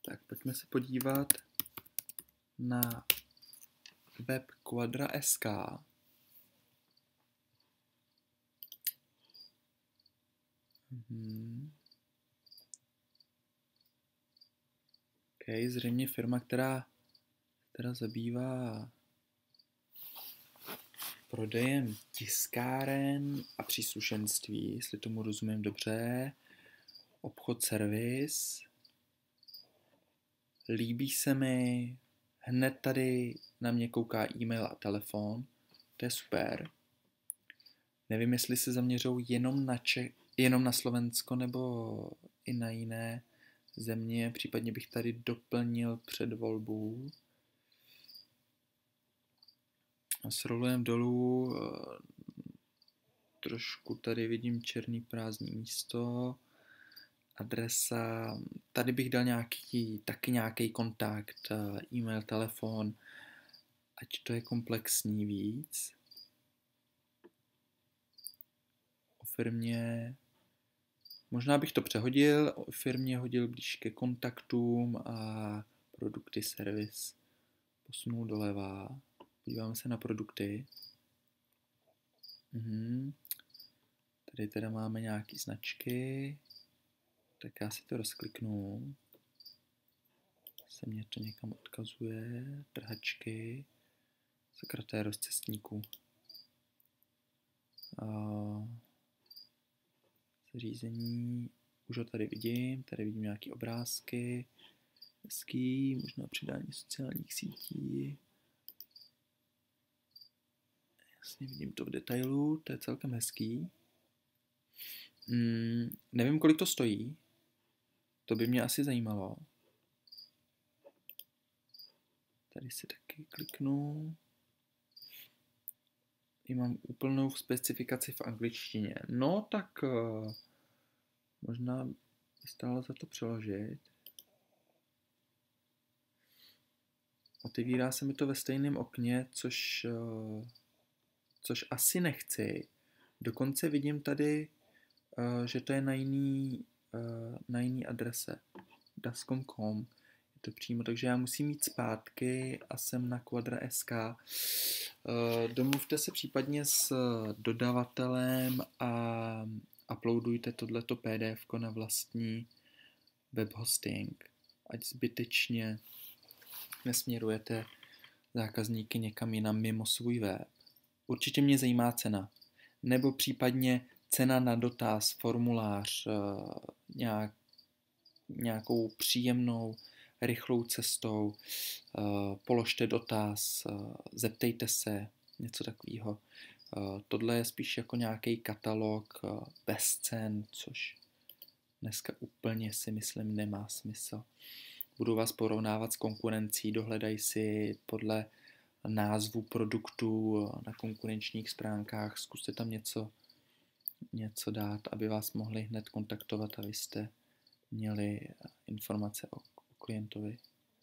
Tak pojďme se podívat na web Quadra.sk. OK, zřejmě firma, která zabývá prodejem tiskáren a příslušenství, jestli tomu rozumím dobře. Obchod, servis. Líbí se mi, hned tady na mě kouká e-mail a telefon. To je super. Nevím, jestli se zaměřují jenom na Slovensko nebo i na jiné země. Případně bych tady doplnil předvolbu. Scrollujeme dolů. Trošku tady vidím černý prázdný místo. Adresa. Tady bych dal taky nějaký kontakt. E-mail, telefon. Ať to je komplexní víc. O firmě. Možná bych to přehodil. O firmě hodil blíž ke kontaktům a produkty, servis. Posunul doleva. Podíváme se na produkty. Tady teda máme nějaké značky. Tak já si to rozkliknu. Se mě to někam odkazuje. Trhačky. Sakra, to je rozcestníků. Zařízení. Už ho tady vidím. Tady vidím nějaké obrázky. Hezký. Možná přidání sociálních sítí. Jasně, vidím to v detailu. To je celkem hezký. Nevím, kolik to stojí. To by mě asi zajímalo. Tady si taky kliknu. I mám úplnou specifikaci v angličtině. No, tak možná by stálo za to přeložit. Otevírá se mi to ve stejném okně, což asi nechci. Dokonce vidím tady, že to je na jiný adrese. dascom.com je to přímo, takže já musím jít zpátky a jsem na Quadra.sk. Domluvte se případně s dodavatelem a uploadujte tohleto PDF na vlastní web hosting, ať zbytečně nesměrujete zákazníky někam jinam mimo svůj web. Určitě mě zajímá cena, nebo případně cena na dotaz, formulář, nějakou příjemnou, rychlou cestou, položte dotaz, zeptejte se, něco takového. Tohle je spíš jako nějaký katalog bez cen, což dneska úplně si myslím nemá smysl. Budu vás porovnávat s konkurencí, dohledají si podle názvu produktů na konkurenčních stránkách, zkuste tam něco dát, aby vás mohli hned kontaktovat a vy jste měli informace o klientovi.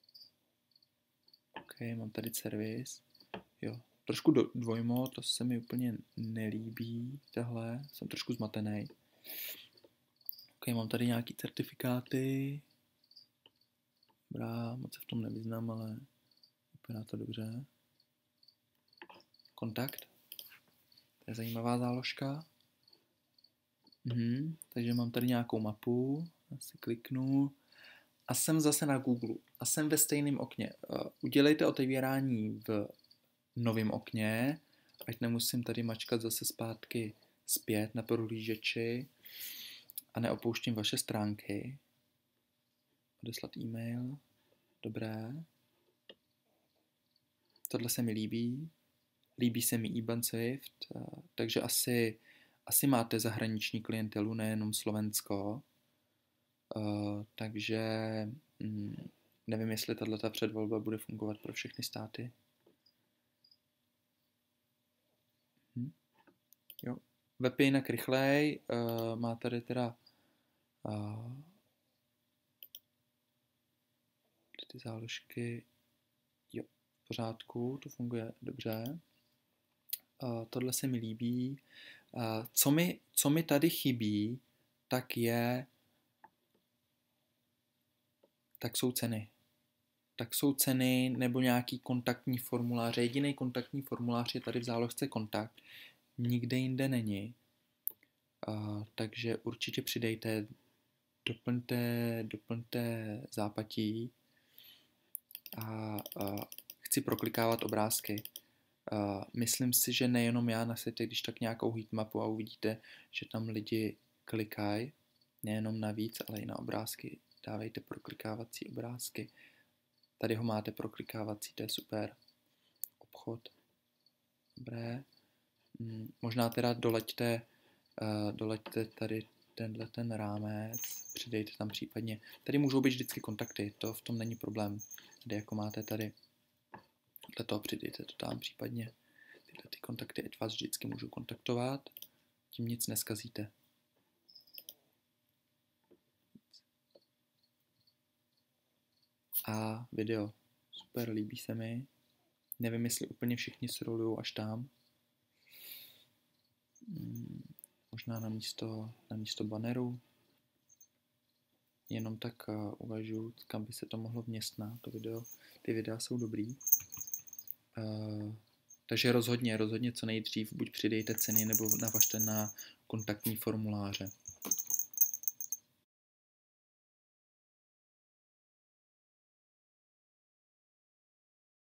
OK, mám tady servis. Jo, trošku dvojmo, to se mi úplně nelíbí, tahle, jsem trošku zmatený. OK, mám tady nějaký certifikáty. Dobrá, moc se v tom nevyznám, ale vypadá to dobře. Kontakt. To je zajímavá záložka. Takže mám tady nějakou mapu. Já si kliknu. A jsem zase na Google. A jsem ve stejném okně. Udělejte otevírání v novém okně, ať nemusím tady mačkat zase zpátky zpět na prohlížeči a neopouštím vaše stránky. Odeslat e-mail. Dobré. Tohle se mi líbí. Líbí se mi IBAN Swift, takže asi máte zahraniční klientelu, nejenom Slovensko. Takže nevím, jestli tato předvolba bude fungovat pro všechny státy. Jo. Web je jinak rychlej, má tady teda ty záložky, jo, v pořádku, to funguje dobře. Tohle se mi líbí. Co mi tady chybí, tak je tak jsou ceny. Tak jsou ceny nebo nějaký kontaktní formuláře. Jediný kontaktní formulář je tady v záložce kontakt. Nikde jinde není. Takže určitě přidejte, doplňte zápatí a chci proklikávat obrázky. Myslím si, že nejenom já, nasaďte když tak nějakou heatmapu a uvidíte, že tam lidi klikají, nejenom na víc, ale i na obrázky. Dávejte proklikávací obrázky. Tady ho máte proklikávací, to je super. Obchod. Dobré. Možná teda doleďte tady ten rámec, přidejte tam případně. Tady můžou být vždycky kontakty, to v tom není problém. Tady jako máte tady toho přidejte to tam případně. Tyhle ty kontakty, ať vás vždycky můžu kontaktovat, tím nic neskazíte. A video. Super, líbí se mi. Nevím, jestli úplně všichni scrollujou až tam. Možná na místo banneru. Jenom tak uvažuji, kam by se to mohlo vměstnat, to video. Ty videa jsou dobrý. Takže rozhodně co nejdřív buď přidejte ceny, nebo navažte na kontaktní formuláře.